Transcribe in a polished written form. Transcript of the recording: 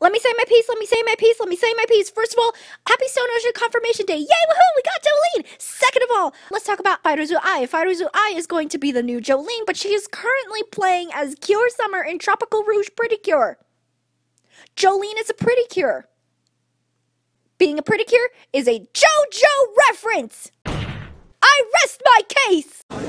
Let me say my piece, let me say my piece, let me say my piece. First of all, happy Stone Ocean Confirmation Day. Yay, woohoo, we got Jolyne. Second of all, let's talk about Fairuzu Ai. Fairuzu Ai is going to be the new Jolyne, but she is currently playing as Cure Summer in Tropical Rouge Pretty Cure. Jolyne is a pretty cure. Being a pretty cure is a JoJo reference. I rest my case.